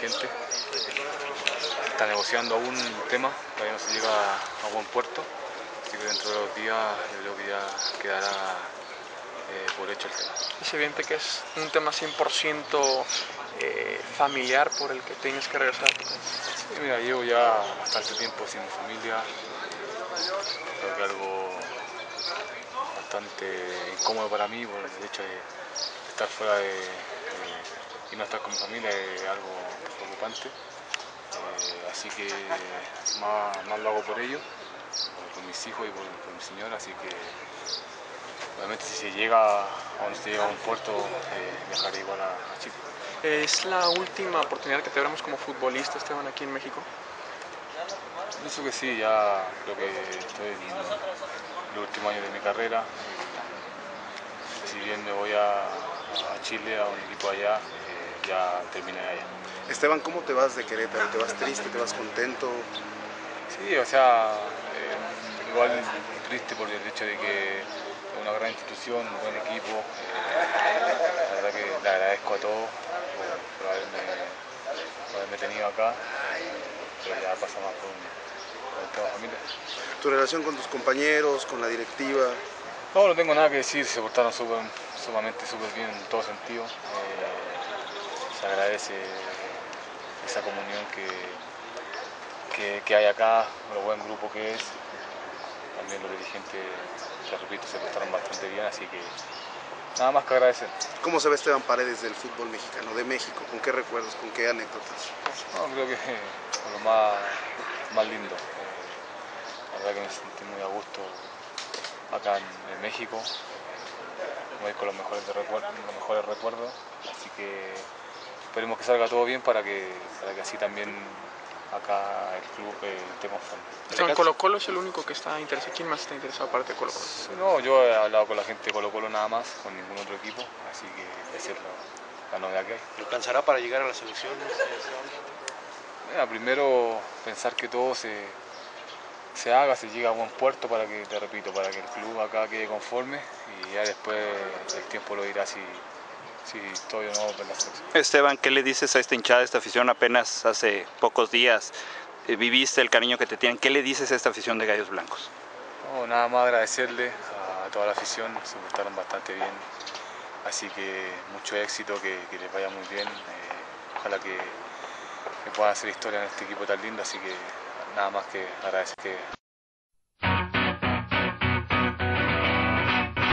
dirigente. Está negociando aún un tema, todavía no se llega a buen puerto, así que dentro de los días yo creo que ya quedará por hecho el tema. Es evidente que es un tema 100% familiar por el que tienes que regresar. Sí, mira, llevo ya bastante tiempo sin mi familia, creo que algo bastante incómodo para mí por el hecho de estar fuera y no estar con mi familia es algo preocupante, así que más lo hago por ellos, por mis hijos y por mi señora, así que obviamente si se llega a un puerto viajaré igual a Chile. ¿Es la última oportunidad que te veremos como futbolista, Esteban, aquí en México? Pienso que sí, ya creo que estoy en el último año de mi carrera. Si bien me voy a Chile, a un equipo allá, ya terminé allá. Esteban, ¿cómo te vas de Querétaro? ¿Te vas triste? ¿Te vas contento? Sí, o sea, igual triste por el hecho de que es una gran institución, un buen equipo. La verdad que le agradezco a todos por haberme tenido acá, pero ya pasa más por un tema familiar. ¿Tu relación con tus compañeros, con la directiva? No tengo nada que decir, se portaron sumamente súper bien en todo sentido. Se agradece esa comunión que hay acá, lo buen grupo que es. También los dirigentes, te repito, se portaron bastante bien, así que nada más que agradecer. ¿Cómo se ve Esteban Paredes del fútbol mexicano, de México? ¿Con qué recuerdos, con qué anécdotas? No, creo que con lo más lindo. La verdad que me sentí muy a gusto acá en México. Me voy con los mejores recuerdos, así que esperemos que salga todo bien para que así también acá el club esté conforme. Esteban, Colo-Colo es el único que está interesado. ¿Quién más está interesado aparte de Colo-Colo? No, yo he hablado con la gente de Colo-Colo nada más, con ningún otro equipo, así que esa es la novedad que hay. ¿Le alcanzará para llegar a la selección? Mira, primero pensar que todo se haga, se llegue a buen puerto para que, te repito, para que el club acá quede conforme y ya después el tiempo lo dirá si estoy o no en la selección. Esteban, ¿qué le dices a esta hinchada, a esta afición? Apenas hace pocos días viviste el cariño que te tienen. ¿Qué le dices a esta afición de Gallos Blancos? No, nada más agradecerle a toda la afición, se portaron bastante bien, así que mucho éxito, que les vaya muy bien, ojalá que puedan hacer historia en este equipo tan lindo, así que nada más que agradecer que